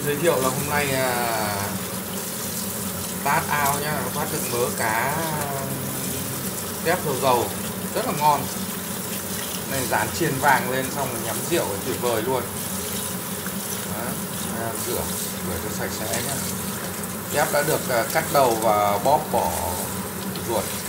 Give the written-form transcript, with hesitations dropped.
giới thiệu là hôm nay tát ao nhá, phát được mớ cá tép dầu dầu rất là ngon. Này dán chiên vàng lên xong rồi nhắm rượu tuyệt vời luôn. Đó, rửa cho sạch sẽ nhá. Tép đã được cắt đầu và bóp bỏ ruột.